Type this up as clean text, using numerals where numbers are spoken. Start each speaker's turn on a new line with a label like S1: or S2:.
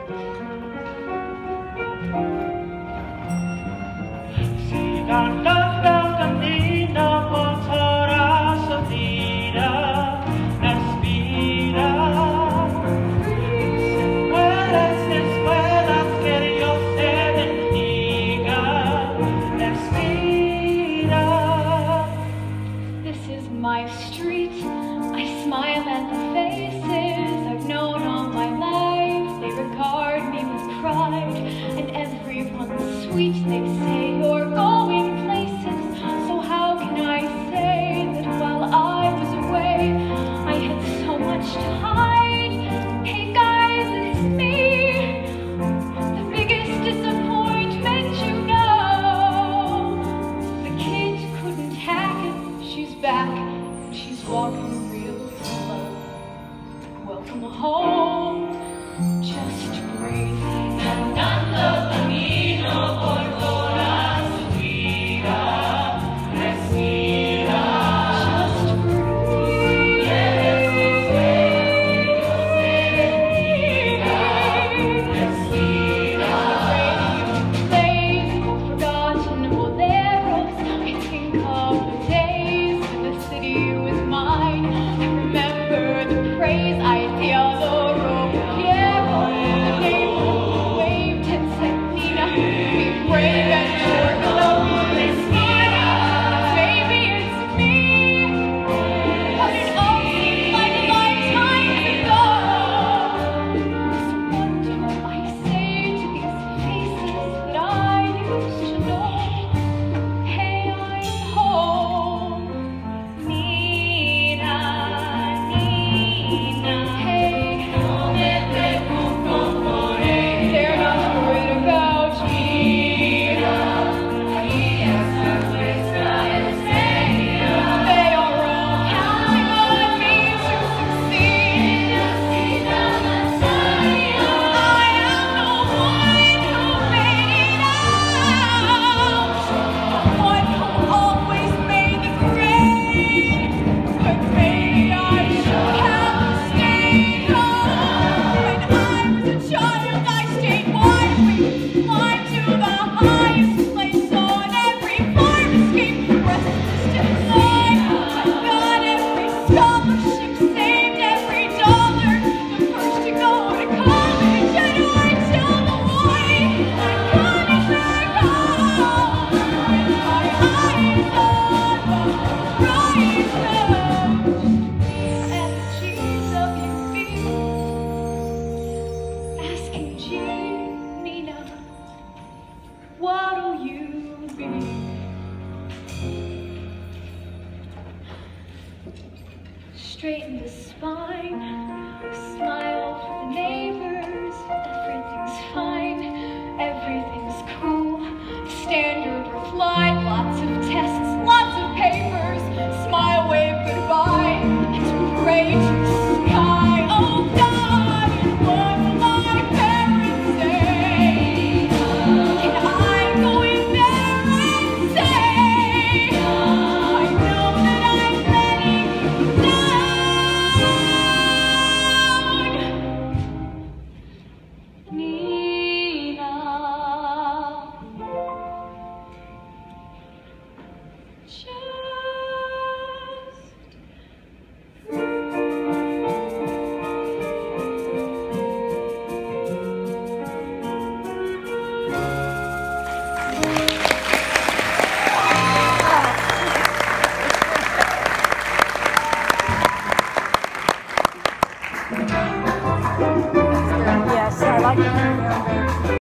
S1: Sigan lang kanina pag oras sa tira, respira. Escuelas que Dios te bendiga, respira.
S2: This is my street, I smile at the faces I've known all my life. They regard me with pride, and everyone's sweet. They say you're going places, so how can I say that while I was away, I had so much to hide? Hey guys, it's me, the biggest disappointment, you know. The kids couldn't hack it, she's back, and she's walking real slow. Welcome home, just breathe. Andando camino por toda su vida, respira. Just breathe. Respira. Plays forgotten boleros. I think of the days when the city was mine. I remember the praise I feel. Brave and short, lonely, baby, it's me. But it all seems like lifetimes ago. So what do I say to these faces that I used to know? Hey, I'm home, Nina, Nina. Hey, they're not worried about me. What'll you be? Straighten the spine, smile for the neighbors. Everything's fine, everything's cool. Standard reply, lots of tests, lots of papers. Smile, wave goodbye, and pray to the sky. Oh God, what will my parents say? Can I go in there and say, I know that I'm letting you down? Nina,
S3: Yes, I like it.